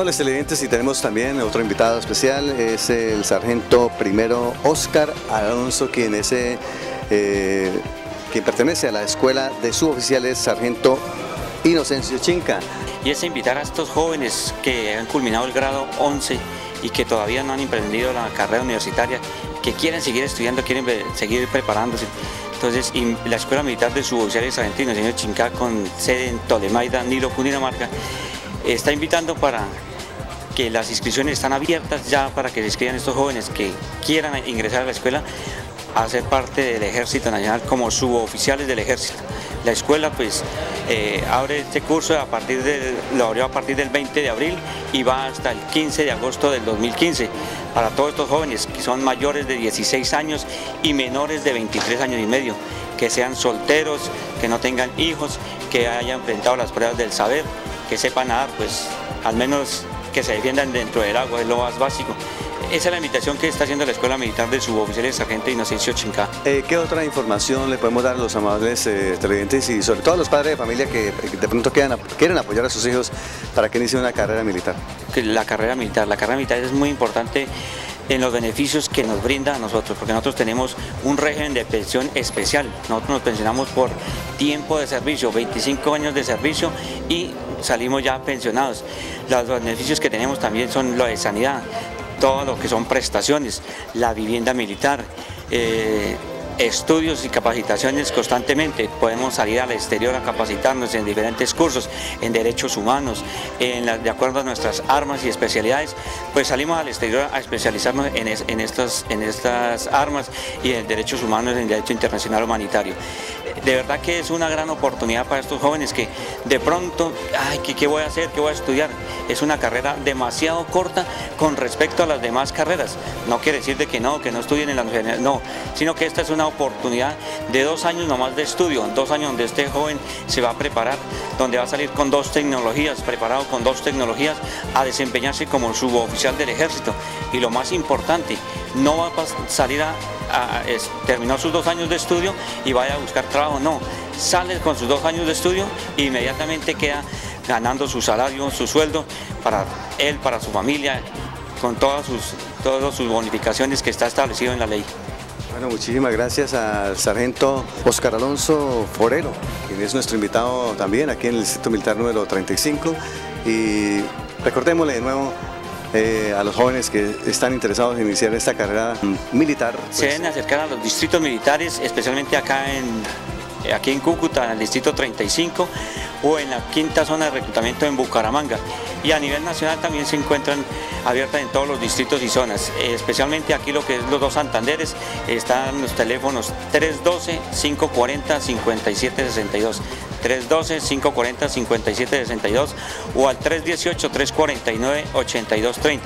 Amables televidentes, y tenemos también otro invitado especial, es el sargento primero Óscar Alonso, quien pertenece a la escuela de suboficiales sargento Inocencio Chinca. Y es invitar a estos jóvenes que han culminado el grado 11 y que todavía no han emprendido la carrera universitaria, que quieren seguir estudiando, quieren seguir preparándose. Entonces, la Escuela Militar de Suboficiales Sargento Inocencio Chinca, con sede en Tolemaida, Nilo, Cundinamarca, está invitando para que las inscripciones están abiertas ya para que se inscriban estos jóvenes que quieran ingresar a la escuela a ser parte del Ejército Nacional como suboficiales del Ejército. La escuela pues abre este curso lo abrió a partir del 20 de abril y va hasta el 15 de agosto del 2015 para todos estos jóvenes que son mayores de 16 años y menores de 23 años y medio, que sean solteros, que no tengan hijos, que hayan enfrentado las pruebas del saber, que sepan nadar, pues al menos que se defiendan dentro del agua, es lo más básico. Esa es la invitación que está haciendo la Escuela Militar de Suboficiales Sargento Inocencio Chinca. ¿Qué otra información le podemos dar a los amables televidentes y sobre todo a los padres de familia que de pronto quieren apoyar a sus hijos para que inicien una carrera militar? La carrera militar es muy importante en los beneficios que nos brinda a nosotros, porque nosotros tenemos un régimen de pensión especial. Nosotros nos pensionamos por tiempo de servicio, 25 años de servicio, y salimos ya pensionados. Los beneficios que tenemos también son lo de sanidad, todo lo que son prestaciones, la vivienda militar, estudios y capacitaciones constantemente. Podemos salir al exterior a capacitarnos en diferentes cursos, en derechos humanos, de acuerdo a nuestras armas y especialidades, pues salimos al exterior a especializarnos en estas armas y en derechos humanos, en derecho internacional humanitario. De verdad que es una gran oportunidad para estos jóvenes que de pronto, ¿qué voy a hacer? ¿Qué voy a estudiar? Es una carrera demasiado corta con respecto a las demás carreras. No quiere decir de que no estudien en la universidad, no, sino que esta es una oportunidad de 2 años nomás de estudio, 2 años donde este joven se va a preparar, donde va a salir con 2 tecnologías, preparado con 2 tecnologías a desempeñarse como suboficial del Ejército. Y lo más importante, no va a salir terminó sus 2 años de estudio y vaya a buscar trabajo, no, sale con sus 2 años de estudio e inmediatamente queda ganando su salario, su sueldo para él, para su familia, con todas sus bonificaciones que está establecido en la ley. Bueno, muchísimas gracias al sargento Óscar Alonso Forero, quien es nuestro invitado también aquí en el Distrito Militar número 35, y recordémosle de nuevo a los jóvenes que están interesados en iniciar esta carrera militar. Se deben acercar a los distritos militares, especialmente aquí en Cúcuta, en el distrito 35, o en la 5ª zona de reclutamiento en Bucaramanga. Y a nivel nacional también se encuentran abiertas en todos los distritos y zonas, especialmente aquí lo que es los 2 Santanderes. Están los teléfonos 312-540-5762, 312-540-5762 o al 318-349-8230,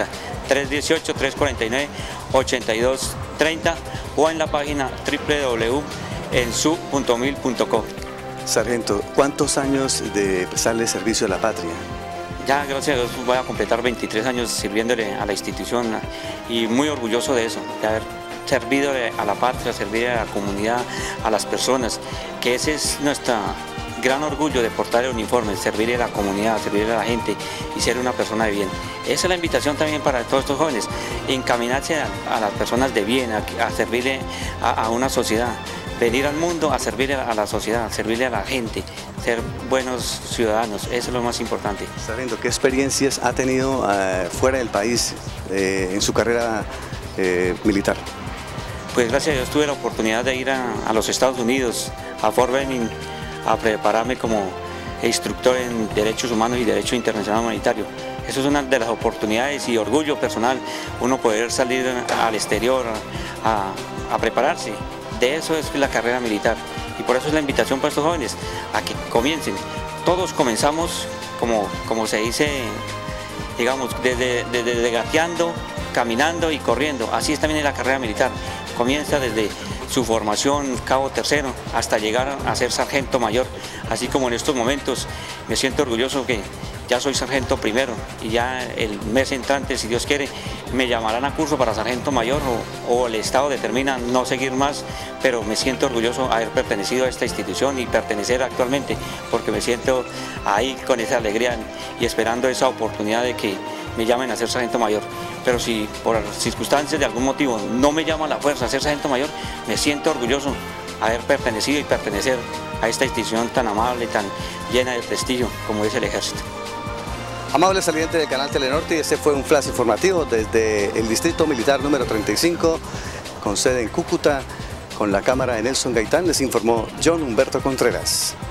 318-349-8230 o en la página www.ensu.mil.co. Sargento, ¿cuántos años de prestarle servicio a la patria? Ya, gracias a Dios, voy a completar 23 años sirviéndole a la institución y muy orgulloso de eso, de haber servido a la patria, servir a la comunidad, a las personas, que ese es nuestro gran orgullo de portar el uniforme, servir a la comunidad, servir a la gente y ser una persona de bien. Esa es la invitación también para todos estos jóvenes, encaminarse a las personas de bien, a servirle a una sociedad. Venir al mundo a servir a la sociedad, a servirle a la gente, ser buenos ciudadanos, eso es lo más importante. Sargento, ¿qué experiencias ha tenido fuera del país en su carrera militar? Pues gracias a Dios tuve la oportunidad de ir a los Estados Unidos, a Fort Benning, a prepararme como instructor en Derechos Humanos y Derecho Internacional Humanitario. Eso es una de las oportunidades y orgullo personal, uno poder salir al exterior a prepararse. De eso es la carrera militar y por eso es la invitación para estos jóvenes a que comiencen. Todos comenzamos, como se dice, digamos, desde gateando, caminando y corriendo. Así es también en la carrera militar. Comienza desde su formación, cabo tercero, hasta llegar a ser sargento mayor. Así como en estos momentos me siento orgulloso que ya soy sargento primero y ya el mes entrante, si Dios quiere, me llamarán a curso para sargento mayor o el Estado determina no seguir más, pero me siento orgulloso de haber pertenecido a esta institución y pertenecer actualmente, porque me siento ahí con esa alegría y esperando esa oportunidad de que me llamen a ser sargento mayor. Pero si por circunstancias de algún motivo no me llama la fuerza a ser sargento mayor, me siento orgulloso haber pertenecido y pertenecer a esta institución tan amable, tan llena de prestigio como es el Ejército. Amable saliente del canal Telenorte, este fue un flash informativo desde el Distrito Militar número 35, con sede en Cúcuta, con la cámara de Nelson Gaitán. Les informó John Humberto Contreras.